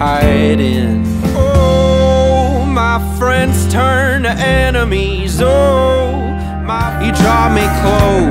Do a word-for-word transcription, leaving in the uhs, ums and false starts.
hide in. Oh, my friends turn to enemies. Oh, my, you draw me close.